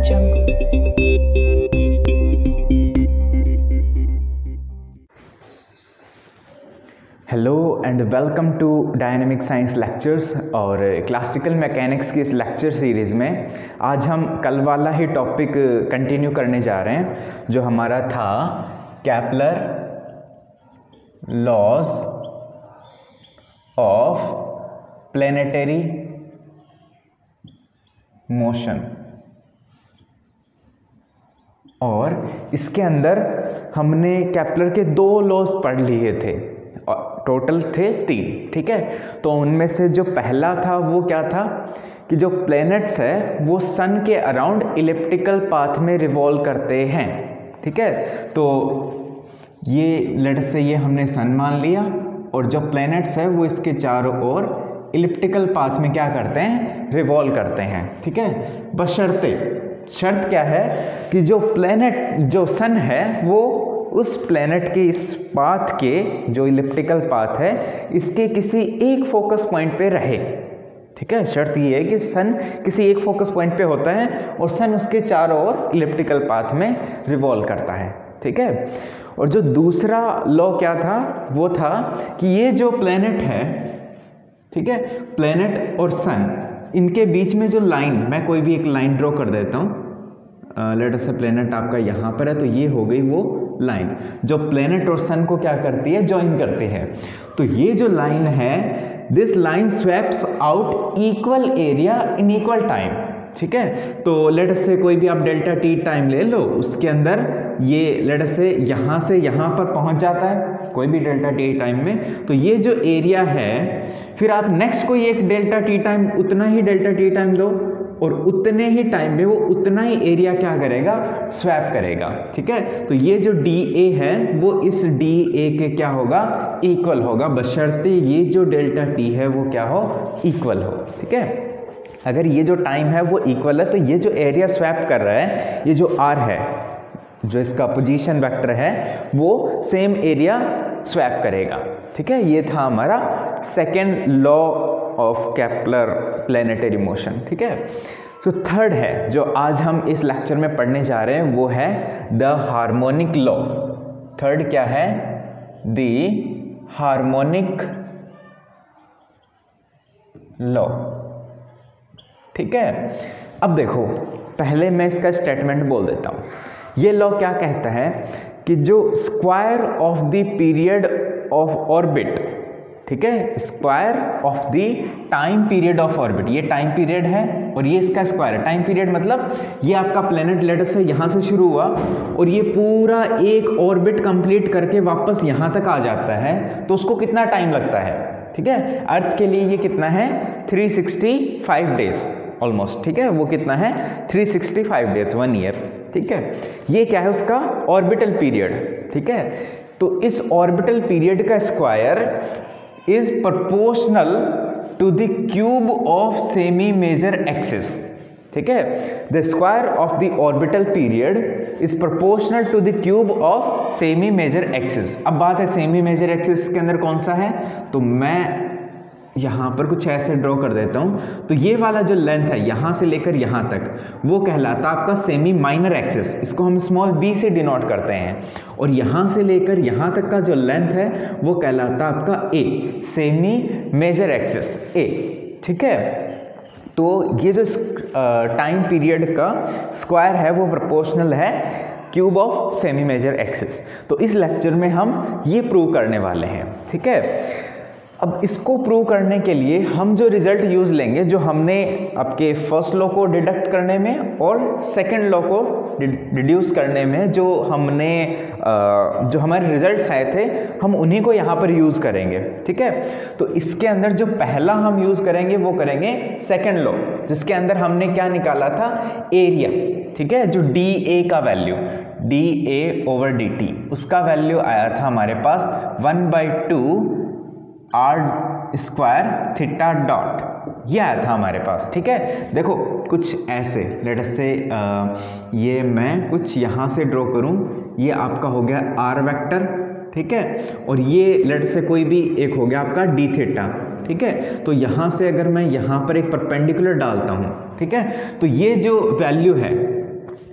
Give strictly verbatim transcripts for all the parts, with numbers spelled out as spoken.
Hello and welcome to dynamic science lectures. और classical mechanics की इस लेक्चर सीरीज़ में आज हम कल वाला ही टॉपिक कंटिन्यू करने जा रहे हैं जो हमारा था Kepler laws of planetary motion. और इसके अंदर हमने केपलर के दो लॉज पढ़ लिए थे, टोटल थे तीन। ठीक है, तो उनमें से जो पहला था वो क्या था कि जो प्लैनेट्स है वो सन के अराउंड इलिप्टिकल पाथ में रिवॉल्व करते हैं। ठीक है, तो ये लेट से ये हमने सन मान लिया और जो प्लैनेट्स है वो इसके चारों ओर इलिप्टिकल पाथ में क्या करते हैं, रिवॉल्व करते हैं। ठीक है, बशर्ते शर्त क्या है कि जो प्लैनेट जो सन है वो उस प्लैनेट के इस पाथ के जो इलिप्टिकल पाथ है इसके किसी एक फोकस पॉइंट पे रहे। ठीक है, शर्त ये है कि सन किसी एक फोकस पॉइंट पे होता है और सन उसके चारों ओर इलिप्टिकल पाथ में रिवॉल्व करता है। ठीक है, और जो दूसरा लॉ क्या था वो था कि ये जो प्लैनेट है, ठीक है, प्लैनेट और सन इनके बीच में जो लाइन, मैं कोई भी एक लाइन ड्रॉ कर देता हूँ। लेट अस से प्लैनेट आपका यहाँ पर है तो ये हो गई वो लाइन जो प्लैनेट और सन को क्या करती है, ज्वाइन करती है। तो ये जो लाइन है, this line swaps out equal area in equal time. ठीक है, तो लेट अस से कोई भी आप डेल्टा टी टाइम ले लो, उसके अंदर ये लेट अस से यहाँ से यहाँ पर पहुँच जाता है कोई भी डेल्टा टी टाइम में। तो ये जो एरिया है, फिर आप नेक्स्ट कोई एक डेल्टा टी टाइम उतना ही डेल्टा टी टाइम लो और उतने ही टाइम में वो उतना ही एरिया क्या करेगा, स्वैप करेगा। ठीक है, तो ये जो डी ए है वो इस डी ए के क्या होगा, इक्वल होगा, बशर्ते ये जो डेल्टा टी है वो क्या हो, इक्वल हो। ठीक है, अगर ये जो टाइम है वो इक्वल है तो ये जो एरिया स्वैप कर रहा है, ये जो आर है, जो इसका पोजीशन वेक्टर है, वो सेम एरिया स्वैप करेगा। ठीक है, ये था हमारा second law of Kepler planetary motion. ठीक है, तो थर्ड है जो आज हम इस लेक्चर में पढ़ने जा रहे हैं वो है द हार्मोनिक लॉ। थर्ड क्या है, द हार्मोनिक लॉ। ठीक है, अब देखो पहले मैं इसका स्टेटमेंट बोल देता हूं। ये लॉ क्या कहता है कि जो square of the period of orbit, ठीक है, square of the time period of orbit, ये टाइम पीरियड है और ये इसका स्क्वायर है। टाइम पीरियड मतलब ये आपका प्लैनेट लेटर से यहाँ से शुरू हुआ और ये पूरा एक ऑर्बिट कंप्लीट करके वापस यहाँ तक आ जाता है तो उसको कितना टाइम लगता है। ठीक है, अर्थ के लिए ये कितना है, three sixty five days almost. ठीक है, वो कितना है, three sixty five days, one year. ठीक है, ये क्या है, उसका ऑर्बिटल पीरियड। ठीक है, तो इस ऑर्बिटल पीरियड का square is proportional to the cube of semi major axis। ठीक है, the square of the orbital period is proportional to the cube of semi major axis। अब बात है semi major axis के अंदर कौन सा है, तो मैं यहाँ पर कुछ ऐसे ड्रॉ कर देता हूँ। तो ये वाला जो लेंथ है यहाँ से लेकर यहाँ तक वो कहलाता है आपका सेमी माइनर एक्सिस, इसको हम स्मॉल बी से डिनोट करते हैं। और यहाँ से लेकर यहाँ तक का जो लेंथ है वो कहलाता है आपका A, semi major axis A. ठीक है, तो ये जो टाइम पीरियड का स्क्वायर है वो प्रोपोर्शनल है cube of semi major axis. तो इस लेक्चर में हम ये प्रूव करने वाले हैं। ठीक है, अब इसको प्रूव करने के लिए हम जो रिजल्ट यूज़ लेंगे, जो हमने आपके फर्स्ट लॉ को डिडक्ट करने में और सेकंड लॉ को डिड्यूस करने में जो हमने जो हमारे रिजल्ट्स आए थे, हम उन्हीं को यहाँ पर यूज़ करेंगे। ठीक है, तो इसके अंदर जो पहला हम यूज़ करेंगे वो करेंगे सेकंड लॉ, जिसके अंदर हमने क्या निकाला था, एरिया। ठीक है, जो डी ए का value, D A over D T, उसका वैल्यू आया था हमारे पास one by two R square theta dot, ये आया था हमारे पास। ठीक है, देखो कुछ ऐसे लेट अस से ये मैं कुछ यहाँ से ड्रॉ करूँ, ये आपका हो गया आर वेक्टर। ठीक है, और ये लेट से कोई भी एक हो गया आपका डी थीटा। ठीक है, तो यहाँ से अगर मैं यहाँ पर एक परपेंडिकुलर डालता हूँ, ठीक है, तो ये जो वैल्यू है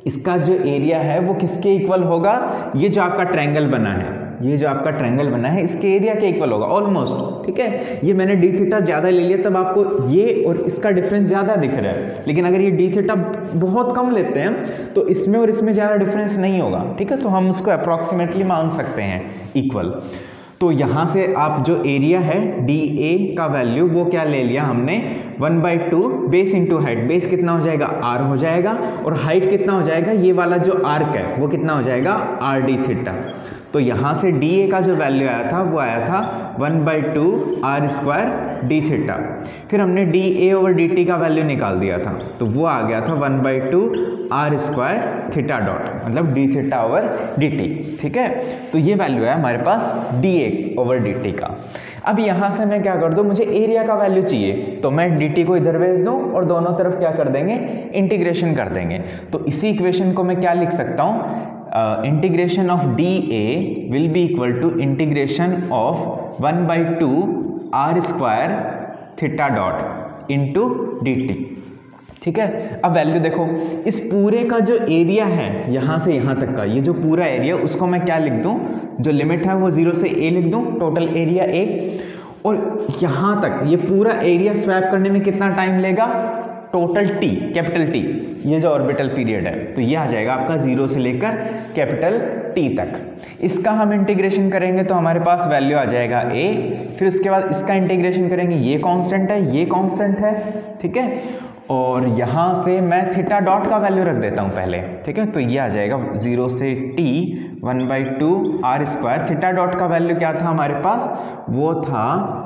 इसका जो एरिया है वो किसके इक्वल होगा, ये जो आपका ट्रायंगल बना है, ये जो आपका ट्रायंगल बना है इसके एरिया के इक्वल होगा ऑलमोस्ट। ठीक है, ये मैंने डी थीटा ज़्यादा ले लिया तब आपको ये और इसका डिफरेंस ज़्यादा दिख रहा है, लेकिन अगर ये डी थीटा बहुत कम लेते हैं तो इसमें और इसमें ज़्यादा डिफरेंस नहीं होगा। ठीक है, तो हम उसको अप्रॉक्सीमेटली मान सकते हैं इक्वल। तो यहाँ से आप जो एरिया है डी ए का वैल्यू वो क्या ले लिया हमने, one by two base into height. Base कितना हो जाएगा, आर हो जाएगा, और हाइट कितना हो जाएगा, ये वाला जो आर्क है वो कितना हो जाएगा, आर डी थीटा। तो यहाँ से डी ए का जो वैल्यू आया था वो आया था one by two R square D theta. फिर हमने D A over D T का वैल्यू निकाल दिया था, तो वो आ गया था one by two R square theta dot, मतलब D theta over D T. ठीक है, तो ये वैल्यू है हमारे पास D A over D T का। अब यहाँ से मैं क्या कर दूँ, मुझे एरिया का वैल्यू चाहिए, तो मैं डी टी को इधर भेज दूँ और दोनों तरफ क्या कर देंगे, इंटीग्रेशन कर देंगे। तो इसी इक्वेशन को मैं क्या लिख सकता हूँ, integration of D A will be equal to integration of one by two R square theta dot into D T. ठीक है, अब वैल्यू देखो, इस पूरे का जो एरिया है यहाँ से यहाँ तक का, ये जो पूरा एरिया उसको मैं क्या लिख दूँ, जो लिमिट है वो जीरो से ए लिख दूँ, टोटल एरिया ए। और यहाँ तक ये पूरा एरिया स्वैप करने में कितना टाइम लेगा, टोटल टी, कैपिटल टी, ये जो ऑर्बिटल पीरियड है, तो ये आ जाएगा आपका जीरो से लेकर कैपिटल टी तक। इसका हम इंटीग्रेशन करेंगे तो हमारे पास वैल्यू आ जाएगा ए। फिर उसके बाद इसका इंटीग्रेशन करेंगे, ये कांस्टेंट है, ये कांस्टेंट है। ठीक है, और यहाँ से मैं थीटा डॉट का वैल्यू रख देता हूँ पहले। ठीक है, तो ये आ जाएगा जीरो से T one by two R square. Theta dot का वैल्यू क्या था हमारे पास, वो था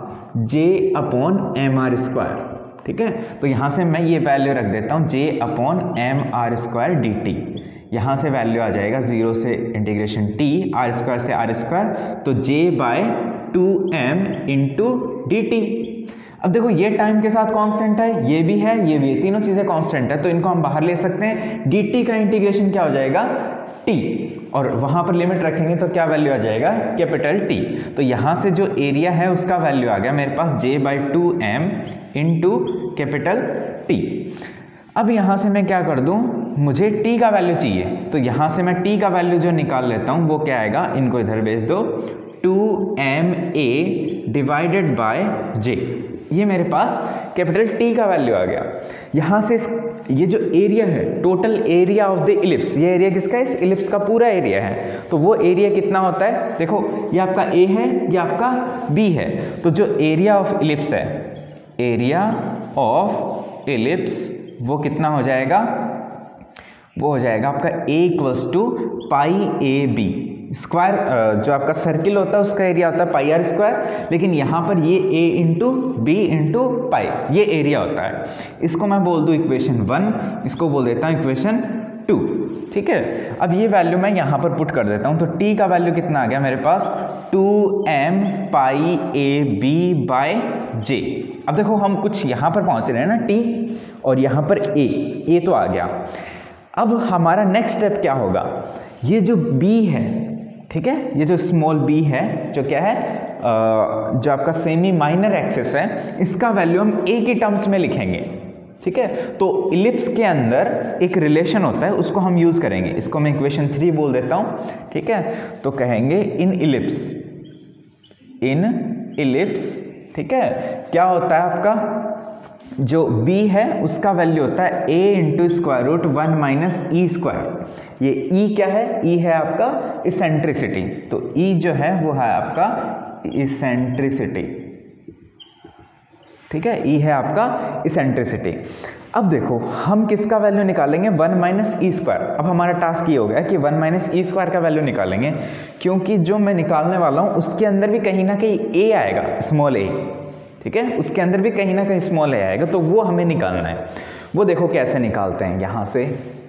J upon M R square. ठीक है, तो यहाँ से मैं ये वैल्यू रख देता हूँ J upon M R square D T. यहाँ से वैल्यू आ जाएगा जीरो से इंटीग्रेशन टी, आर स्क्वायर से आर स्क्वायर, तो J by two M into D T. अब देखो ये टाइम के साथ कांस्टेंट है, ये भी है, ये भी है, तीनों चीज़ें कांस्टेंट है, तो इनको हम बाहर ले सकते हैं। डी टी का इंटीग्रेशन क्या हो जाएगा, टी, और वहाँ पर लिमिट रखेंगे तो क्या वैल्यू आ जाएगा, कैपिटल टी। तो यहाँ से जो एरिया है उसका वैल्यू आ गया मेरे पास J by two M into capital T. अब यहाँ से मैं क्या कर दूँ, मुझे t का वैल्यू चाहिए, तो यहाँ से मैं t का वैल्यू जो निकाल लेता हूँ वो क्या आएगा, इनको इधर भेज दो, two M A divided by J. ये मेरे पास कैपिटल T का वैल्यू आ गया। यहाँ से इस ये जो एरिया है, total area of the ellipse, ये एरिया किसका है, इस इलिप्स का पूरा एरिया है, तो वो एरिया कितना होता है, देखो ये आपका A है, ये आपका B है, तो जो एरिया ऑफ इलिप्स है, एरिया ऑफ इलिप्स वो कितना हो जाएगा, वो हो जाएगा आपका A equals to pi A B. Square जो आपका सर्किल होता है उसका एरिया होता है पाई आर स्क्वायर, लेकिन यहाँ पर ये a into B into pi ये एरिया होता है। इसको मैं बोल दूँ इक्वेशन वन, इसको बोल देता हूँ इक्वेशन टू। ठीक है, अब ये वैल्यू मैं यहाँ पर पुट कर देता हूँ, तो t का वैल्यू कितना आ गया मेरे पास, two M pi A B by J. अब देखो हम कुछ यहाँ पर पहुँच रहे हैं ना, t और यहाँ पर a, a तो आ गया। अब हमारा नेक्स्ट स्टेप क्या होगा, ये जो b है, ठीक है, ये जो स्मॉल b है, जो क्या है, आ, जो आपका सेमी माइनर एक्सिस है, इसका वैल्यू हम a के टर्म्स में लिखेंगे। ठीक है, तो इलिप्स के अंदर एक रिलेशन होता है, उसको हम यूज करेंगे, इसको मैं इक्वेशन थ्री बोल देता हूँ। ठीक है, तो कहेंगे इन इलिप्स, इन इलिप्स, ठीक है, क्या होता है आपका, जो b है उसका वैल्यू होता है a into square root one minus E square. ये e क्या है, e है आपका इसेंट्रिसिटी, तो e जो है वो है आपका इसेंट्रिसिटी। ठीक है, e है आपका इसेंट्रिसिटी। अब देखो हम किसका वैल्यू निकालेंगे, वन माइनस ई स्क्वायर। अब हमारा टास्क ये हो गया कि वन माइनस ई स्क्वायर का वैल्यू निकालेंगे, क्योंकि जो मैं निकालने वाला हूँ उसके अंदर भी कहीं ना कहीं a आएगा, स्मॉल a। ठीक है, उसके अंदर भी कहीं ना कहीं स्मॉल a आएगा, तो वो हमें निकालना है। वो देखो कैसे निकालते हैं, यहाँ से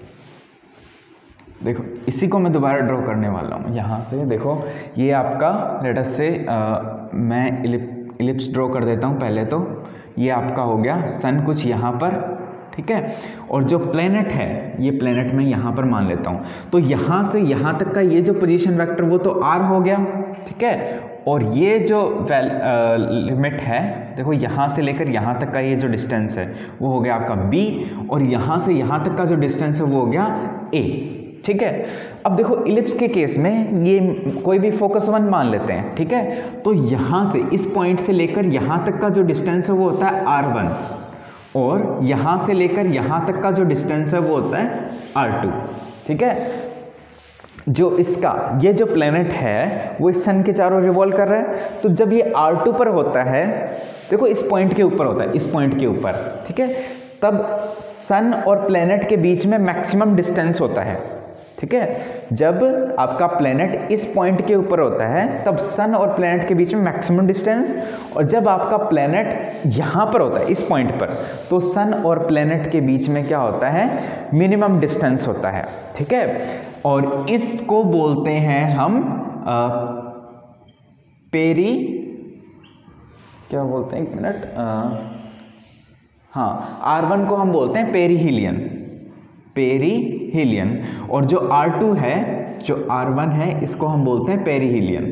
देखो, इसी को मैं दोबारा ड्रॉ करने वाला हूँ। यहाँ से देखो, ये आपका लेट अस से मैं इलिप, इलिप्स ड्रॉ कर देता हूँ पहले। तो ये आपका हो गया सन कुछ यहाँ पर, ठीक है, और जो प्लेनेट है ये प्लेनेट मैं यहाँ पर मान लेता हूँ। तो यहाँ से यहाँ तक का ये जो पोजीशन वेक्टर वो तो r हो गया। ठीक है, और ये जो वैल लिमिट है, देखो यहाँ से लेकर यहाँ तक का ये जो डिस्टेंस है वो हो गया आपका b, और यहाँ से यहाँ तक का जो डिस्टेंस है वो हो गया ए। ठीक है, अब देखो इलिप्स के केस में ये कोई भी फोकस वन मान लेते हैं। ठीक है, तो यहाँ से इस पॉइंट से लेकर यहाँ तक का जो डिस्टेंस है वो होता है आर वन, और यहाँ से लेकर यहाँ तक का जो डिस्टेंस है वो होता है आर टू। ठीक है, जो इसका ये जो प्लेनेट है वो इस सन के चारों रिवॉल्व कर रहा है, तो जब ये आर टू पर होता है, देखो इस पॉइंट के ऊपर होता है, इस पॉइंट के ऊपर, ठीक है, तब सन और प्लेनेट के बीच में मैक्सिमम डिस्टेंस होता है। ठीक है, जब आपका प्लेनेट इस पॉइंट के ऊपर होता है तब सन और प्लेनेट के बीच में मैक्सिमम डिस्टेंस, और जब आपका प्लेनेट यहाँ पर होता है इस पॉइंट पर, तो सन और प्लेनेट के बीच में क्या होता है, मिनिमम डिस्टेंस होता है। ठीक है, और इसको बोलते हैं हम आ, पेरी क्या बोलते हैं, एक मिनट, हाँ, आर वन को हम बोलते हैं पेरीहीलियन, पेरीहीलियन, और जो आर टू है, जो आर वन है, इसको हम बोलते हैं पेरीहीलियन,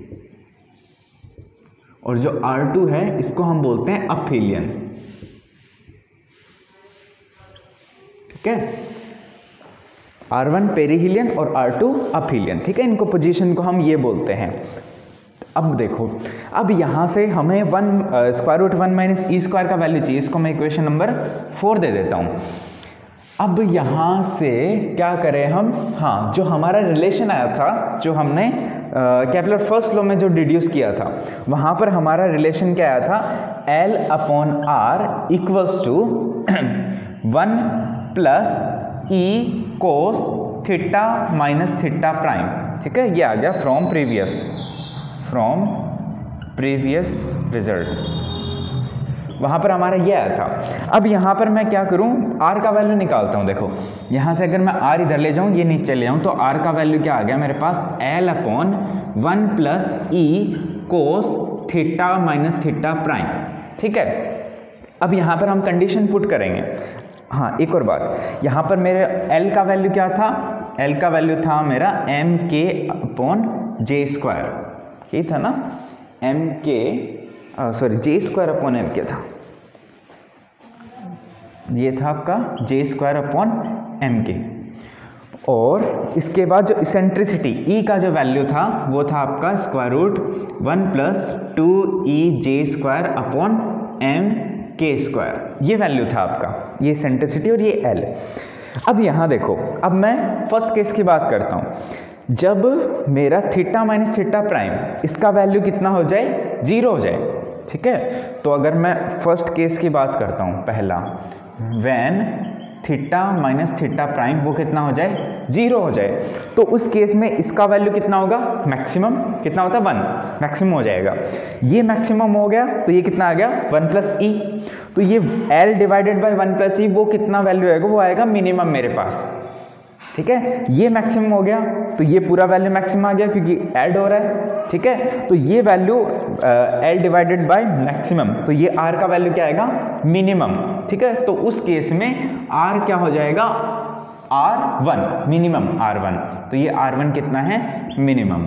और जो आर टू है इसको हम बोलते हैं अपहीलियन। ठीक है, आर वन पेरीहीलियन और आर टू अपहीलियन। ठीक है, इनको पोजीशन को हम ये बोलते हैं। अब देखो, अब यहाँ से हमें one square root one minus E square का वैल्यू चाहिए, इसको मैं इक्वेशन नंबर फोर दे देता हूँ। अब यहाँ से क्या करें हम, हाँ, जो हमारा रिलेशन आया था, जो हमने केपलर फर्स्ट लॉ में जो डिड्यूस किया था, वहाँ पर हमारा रिलेशन क्या आया था, L upon R equals to one plus E cos theta minus theta prime. ठीक है, ये आ गया from previous from previous result, वहाँ पर हमारा ये आया था। अब यहाँ पर मैं क्या करूँ, r का वैल्यू निकालता हूँ। देखो यहाँ से अगर मैं r इधर ले जाऊँ, ये नीचे ले आऊँ, तो r का वैल्यू क्या आ गया मेरे पास, l upon one plus E cos theta minus theta prime. ठीक है, अब यहाँ पर हम कंडीशन पुट करेंगे। हाँ, एक और बात, यहाँ पर मेरे l का वैल्यू क्या था, l का वैल्यू था मेरा एम के अपॉन जे स्क्वायर, ये था ना, M K sorry J square upon M K था, ये था आपका जे स्क्वायर अपॉन एम के। और इसके बाद जो इसेंट्रिसिटी ई का जो वैल्यू था वो था आपका square root one plus two E J square upon M K square, ये वैल्यू था आपका, ये इसेंट्रिसिटी और ये एल। अब यहाँ देखो, अब मैं फर्स्ट केस की बात करता हूँ, जब मेरा थीटा माइनस थीटा प्राइम इसका वैल्यू कितना हो जाए, जीरो हो जाए। ठीक है, तो अगर मैं फर्स्ट केस की बात करता हूँ, पहला, when theta minus theta prime वो कितना हो जाए, जीरो हो जाए, तो उस केस में इसका वैल्यू कितना होगा, मैक्सिमम कितना होता है, वन, मैक्सिमम हो जाएगा। ये मैक्सिमम हो गया तो ये कितना आ गया, वन प्लस ई, तो ये L divided by one plus E, वो कितना वैल्यू आएगा, वो आएगा मिनिमम मेरे पास। ठीक है, ये मैक्सिमम हो गया तो ये पूरा वैल्यू मैक्सिमम आ गया क्योंकि ऐड हो रहा है। ठीक है, तो ये value L divided by maximum, तो ये आर का वैल्यू क्या आएगा, मिनिमम। ठीक है, तो उस केस में आर क्या हो जाएगा, R one, minimum R one, तो ये आर वन कितना है, मिनिमम।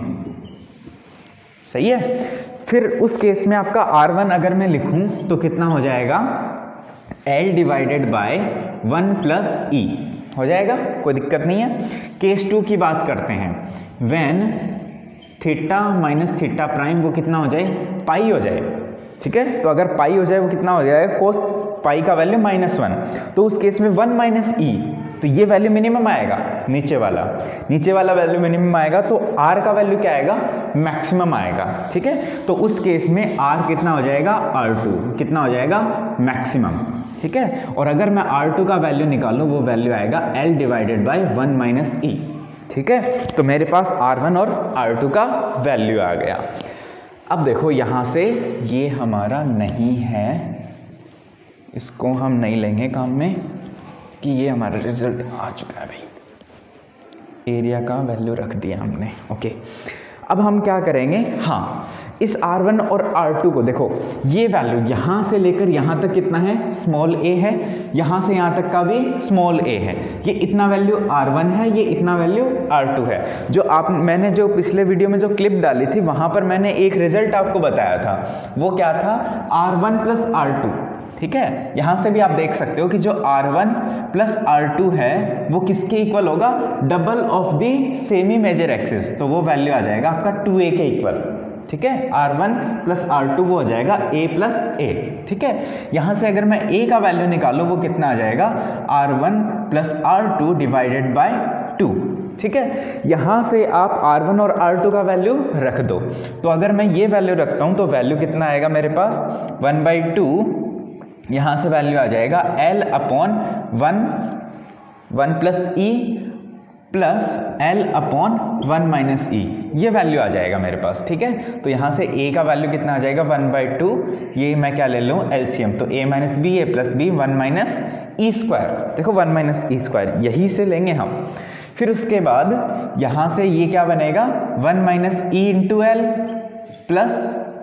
सही है, फिर उस केस में आपका आर वन अगर मैं लिखूं तो कितना हो जाएगा, L divided by one plus E हो जाएगा, कोई दिक्कत नहीं है। केस टू की बात करते हैं, when theta minus theta prime वो कितना हो जाए, पाई हो जाए। ठीक है, तो अगर पाई हो जाए वो कितना हो जाएगा, कोस पाई का वैल्यू माइनस वन, तो उस केस में वन माइनस ई, तो ये वैल्यू मिनिमम आएगा, नीचे वाला नीचे वाला वैल्यू मिनिमम आएगा, तो आर का वैल्यू क्या आएगा, मैक्सिमम आएगा। ठीक है, तो उस केस में आर कितना हो जाएगा, आर टू कितना हो जाएगा, मैक्सिमम। ठीक है, और अगर मैं आर टू का वैल्यू निकालूं वो वैल्यू आएगा L divided by one minus E. ठीक है, तो मेरे पास आर वन और आर टू का वैल्यू आ गया। अब देखो यहाँ से ये हमारा नहीं है, इसको हम नहीं लेंगे काम में कि ये हमारा रिजल्ट आ चुका है भाई, एरिया का वैल्यू रख दिया हमने। ओके, अब हम क्या करेंगे, हाँ, इस आर वन और आर टू को देखो, ये वैल्यू यहाँ से लेकर यहाँ तक कितना है, स्मॉल a है, यहाँ से यहाँ तक का भी स्मॉल a है, ये इतना वैल्यू आर वन है, ये इतना वैल्यू आर टू है। जो आप मैंने जो पिछले वीडियो में जो क्लिप डाली थी वहाँ पर मैंने एक रिजल्ट आपको बताया था, वो क्या था, R one plus R two. ठीक है, यहाँ से भी आप देख सकते हो कि जो R one plus R two है वो किसके इक्वल होगा, double of the semi major axis, तो वो वैल्यू आ जाएगा आपका टू ए के इक्वल। ठीक है, R one plus R two वो हो जाएगा a प्लस ए। ठीक है, यहाँ से अगर मैं a का वैल्यू निकालूँ वो कितना आ जाएगा, R one plus R two divided by two. ठीक है, यहाँ से आप आर वन और आर टू का वैल्यू रख दो, तो अगर मैं ये वैल्यू रखता हूँ तो वैल्यू कितना आएगा मेरे पास, वन बाई टू, यहाँ से वैल्यू आ जाएगा L upon one one plus E plus L upon one minus E, ये वैल्यू आ जाएगा मेरे पास। ठीक है, तो यहाँ से a का वैल्यू कितना आ जाएगा, वन बाई टू, ये मैं क्या ले लूँ एलसीएम, तो a minus B A plus B one minus E square, देखो वन माइनस ई स्क्वायर यही से लेंगे हम। फिर उसके बाद यहाँ से ये क्या बनेगा, one minus E into L plus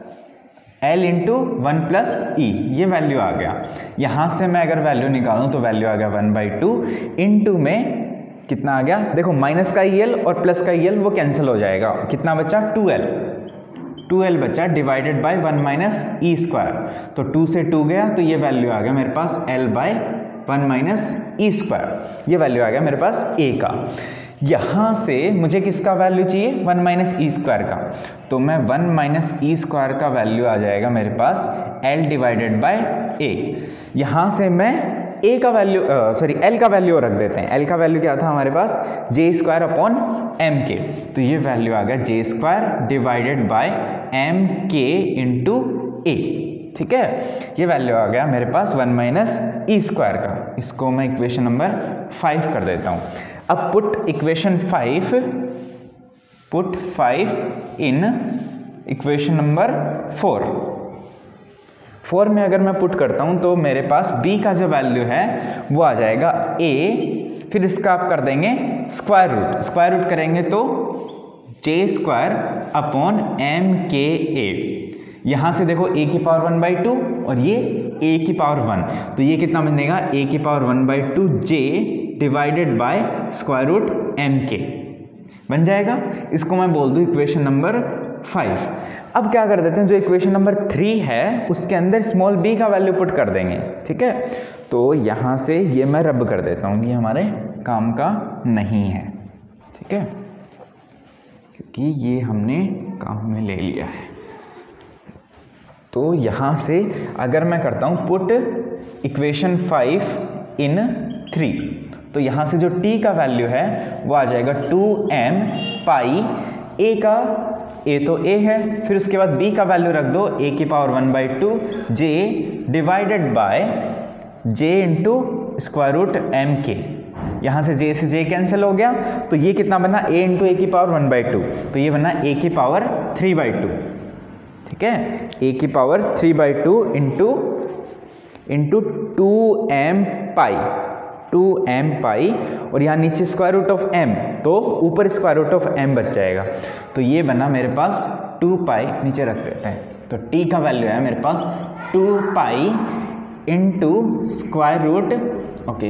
L into one plus E, ये वैल्यू आ गया। यहाँ से मैं अगर वैल्यू निकालूँ तो वैल्यू आ गया वन बाई टू इंटू में कितना आ गया, देखो माइनस का ई एल और प्लस का ई एल वो कैंसिल हो जाएगा, कितना बचा, टू एल, टू एल बचा divided by one minus E square, तो टू से टू गया तो ये वैल्यू आ गया मेरे पास L by one minus E square, ये वैल्यू आ गया मेरे पास a का। यहाँ से मुझे किसका वैल्यू चाहिए, वन माइनस ई स्क्वायर का, तो मैं वन माइनस ई स्क्वायर का वैल्यू आ जाएगा मेरे पास L डिवाइडेड बाय a। यहाँ से मैं a का वैल्यू सॉरी L का वैल्यू रख देते हैं, L का वैल्यू क्या था हमारे पास, J square upon M K, तो ये वैल्यू आ गया J square divided by M K into A. ठीक है, ये वैल्यू आ गया मेरे पास वन माइनस ई स्क्वायर का, इसको मैं इक्वेशन नंबर फाइव कर देता हूँ। अब put equation five put five in equation number four four में अगर मैं पुट करता हूं तो मेरे पास b का जो वैल्यू है वो आ जाएगा a, फिर इसका आप कर देंगे स्क्वायर रूट, स्क्वायर रूट करेंगे तो जे स्क्वायर अपॉन एम के ए, यहाँ से देखो a की पावर वन बाई टू और ये a की पावर वन, तो ये कितना बनेगा, a की power one by two J divided by square root M K बन जाएगा। इसको मैं बोल दूँ इक्वेशन नंबर फाइव। अब क्या कर देते हैं, जो इक्वेशन नंबर थ्री है उसके अंदर स्मॉल b का वैल्यू पुट कर देंगे। ठीक है, तो यहाँ से ये मैं रब कर देता हूँ, ये हमारे काम का नहीं है। ठीक है, क्योंकि ये हमने काम में ले लिया है। तो यहाँ से अगर मैं करता हूँ put equation five in three, तो यहाँ से जो t का वैल्यू है वो आ जाएगा टू एम पाई, a का a तो a है, फिर उसके बाद b का वैल्यू रख दो a की power one by two J divided by j into square root M K, यहाँ से j से j कैंसिल हो गया, तो ये कितना बना, a इंटू ए की पावर वन बाई टू, तो ये बना a की पावर थ्री बाई टू। ठीक है, a की power three by two into into two M pi, two M pi, और यहाँ नीचे स्क्वायर रूट ऑफ m, तो ऊपर स्क्वायर रूट ऑफ m बच जाएगा, तो ये बना मेरे पास टू पाई, नीचे रख देते हैं, तो t का वैल्यू है मेरे पास two pi into square root, okay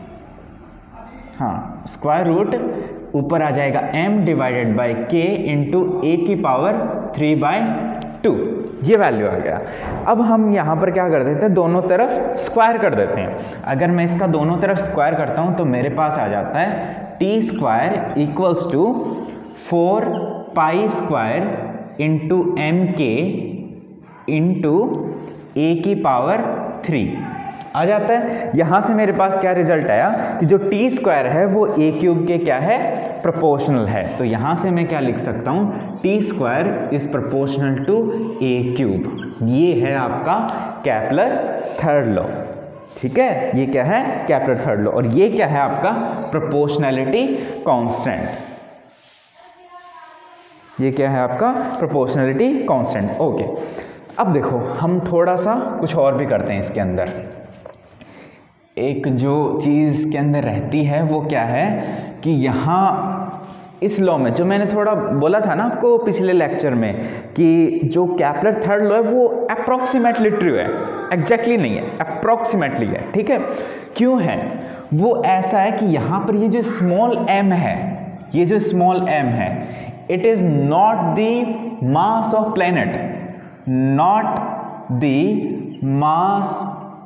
हाँ स्क्वायर रूट ऊपर आ जाएगा m divided by k into A की पावर थ्री बाई टू, ये वैल्यू आ गया। अब हम यहाँ पर क्या कर देते हैं, दोनों तरफ स्क्वायर कर देते हैं। अगर मैं इसका दोनों तरफ स्क्वायर करता हूँ तो मेरे पास आ जाता है T square equals to four pi square into M K into A की पावर थ्री आ जाता है। यहाँ से मेरे पास क्या रिजल्ट आया कि जो टी स्क्वायर है वो ए क्यूब के क्या है, प्रोपोर्शनल है। तो यहाँ से मैं क्या लिख सकता हूँ, T square is proportional to A cube. ये है आपका कैपलर थर्ड लॉ। ठीक है, ये क्या है, कैपलर थर्ड लॉ, और ये क्या है आपका प्रोपोर्शनैलिटी कांस्टेंट। ये क्या है आपका प्रोपोर्शनैलिटी कांस्टेंट। ओके, अब देखो हम थोड़ा सा कुछ और भी करते हैं इसके अंदर। एक जो चीज़ के अंदर रहती है वो क्या है कि यहाँ इस लॉ में जो मैंने थोड़ा बोला था ना आपको पिछले लेक्चर में कि जो कैपलर थर्ड लॉ है वो अप्रॉक्सीमेटली ट्रू है, एग्जैक्टली नहीं है, अप्रॉक्सीमेटली है। ठीक है, क्यों है वो ऐसा है कि यहाँ पर ये जो स्मॉल m है, ये जो स्मॉल m है, it is not the mass of planet, not the mass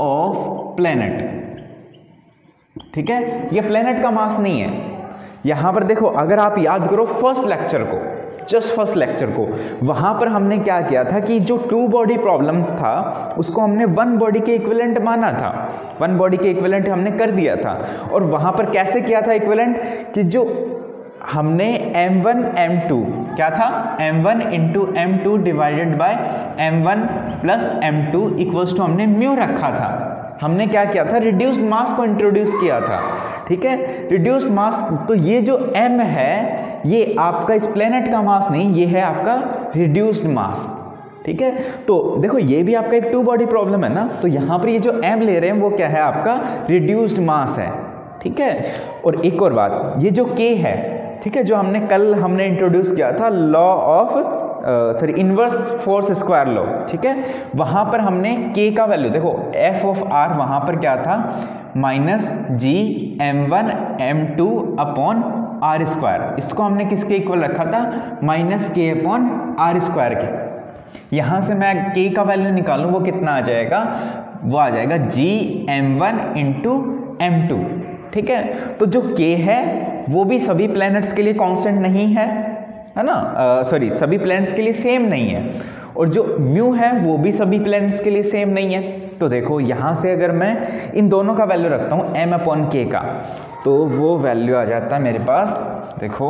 of planet, ठीक है, ये प्लेनेट का मास नहीं है। यहां पर देखो, अगर आप याद करो फर्स्ट लेक्चर को, जस्ट फर्स्ट लेक्चर को, वहां पर हमने क्या किया था कि जो टू बॉडी प्रॉब्लम था उसको हमने वन बॉडी के इक्विवेलेंट माना था, वन बॉडी के इक्विवेलेंट हमने कर दिया था। और वहां पर कैसे किया था इक्विवेलेंट, कि जो हमने एम वन एम टू क्या था, M one into M two divided by M one plus M two equals to हमने म्यू रखा था। हमने क्या किया था, रिड्यूस्ड मास को इंट्रोड्यूस किया था, ठीक है, रिड्यूस्ड मास। तो ये जो m है ये आपका इस प्लेनेट का मास नहीं, ये है आपका रिड्यूस्ड मास, ठीक है। तो देखो ये भी आपका एक टू बॉडी प्रॉब्लम है ना, तो यहाँ पर ये जो m ले रहे हैं वो क्या है, आपका रिड्यूस्ड मास है, ठीक है। और एक और बात, ये जो k है, ठीक है, जो हमने कल हमने इंट्रोड्यूस किया था law of sorry inverse force square law, ठीक है, वहां पर हमने k का वैल्यू देखो f ऑफ r वहां पर क्या था, minus G M one M two upon R square, इसको हमने किसके इक्वल रखा था, माइनस के अपॉन आर स्क्वायर के। यहां से मैं k का वैल्यू निकालूं वो कितना आ जाएगा, वो आ जाएगा G M one into M two, ठीक है। तो जो k है वो भी सभी प्लैनेट्स के लिए कांस्टेंट नहीं है, है ना, सॉरी uh, सभी प्लैनेट्स के लिए सेम नहीं है, और जो म्यू है वो भी सभी प्लैनेट्स के लिए सेम नहीं है। तो देखो यहाँ से अगर मैं इन दोनों का वैल्यू रखता हूँ m अपॉन के का, तो वो वैल्यू आ जाता है मेरे पास, देखो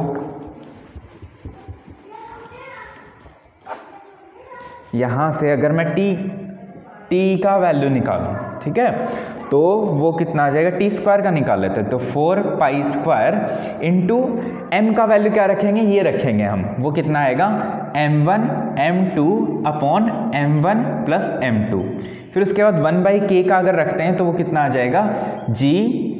यहाँ से अगर मैं t t का वैल्यू निकालूं, ठीक है, तो वो कितना आ जाएगा, टी स्क्वायर का निकाल लेते हैं, तो four pi square into M का वैल्यू क्या रखेंगे, ये रखेंगे हम, वो कितना आएगा M one M two upon M one plus M two. फिर उसके बाद वन बाई के का अगर रखते हैं तो वो कितना आ जाएगा, G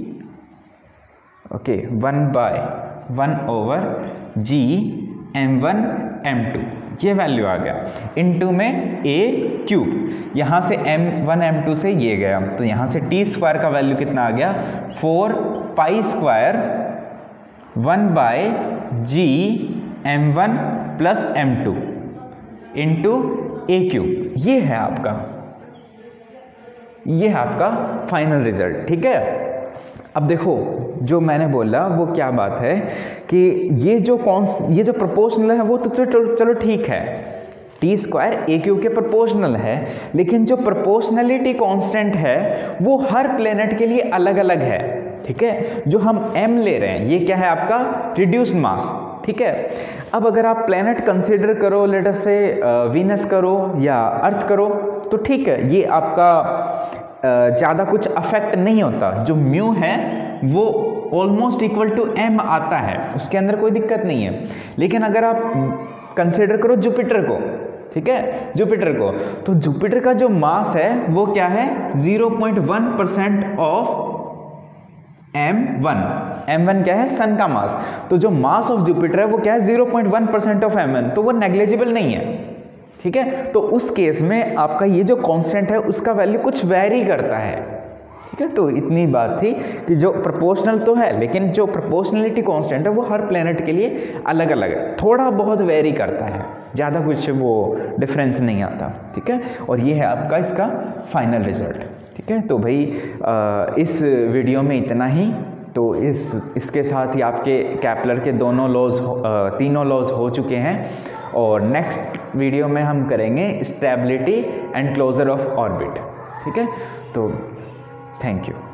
okay one by one over G M one M two, ये वैल्यू आ गया, इनटू में ए क्यूब, यहाँ से एम वन एम टू से ये गया, तो यहाँ से टी स्क्वायर का वैल्यू कितना आ गया, four pi square one by G M one plus M two into A cube. ये है आपका, ये है आपका फाइनल रिजल्ट, ठीक है। अब देखो जो मैंने बोला वो क्या बात है कि ये जो कॉन्स ये जो प्रोपोर्शनल है वो तो चलो चलो ठीक है, टी स्क्वायर ए क्यू के प्रोपोर्शनल है, लेकिन जो प्रोपोर्शनलिटी कांस्टेंट है वो हर प्लेनेट के लिए अलग अलग है, ठीक है। जो हम m ले रहे हैं ये क्या है, आपका रिड्यूस्ड मास, ठीक है। अब अगर आप प्लेनेट कंसीडर करो, लेट अस से वीनस करो या अर्थ करो, तो ठीक है, ये आपका ज़्यादा कुछ अफेक्ट नहीं होता, जो म्यू है वो ऑलमोस्ट इक्वल टू m आता है, उसके अंदर कोई दिक्कत नहीं है। लेकिन अगर आप कंसीडर करो जुपिटर को, ठीक है, जुपिटर को, तो जुपिटर का जो मास है वो क्या है, zero point one percent of M one, M one क्या है, सन का मास, तो जो मास ऑफ जुपिटर है वो क्या है, zero point one percent of M one, तो वो नेग्लिजिबल नहीं है, ठीक है। तो उस केस में आपका ये जो कांस्टेंट है उसका वैल्यू कुछ वेरी करता है, ठीक है। तो इतनी बात थी कि जो प्रोपोर्शनल तो है, लेकिन जो प्रोपोर्शनलिटी कांस्टेंट है वो हर प्लेनेट के लिए अलग अलग है, थोड़ा बहुत वेरी करता है, ज़्यादा कुछ वो डिफरेंस नहीं आता, ठीक है। और ये है आपका इसका फाइनल रिजल्ट, ठीक है। तो भाई आ, इस वीडियो में इतना ही। तो इस इसके साथ ही आपके कैपलर के दोनों लॉज, तीनों लॉज हो चुके हैं, और नेक्स्ट वीडियो में हम करेंगे stability and closure of orbit, ठीक है। तो थैंक यू।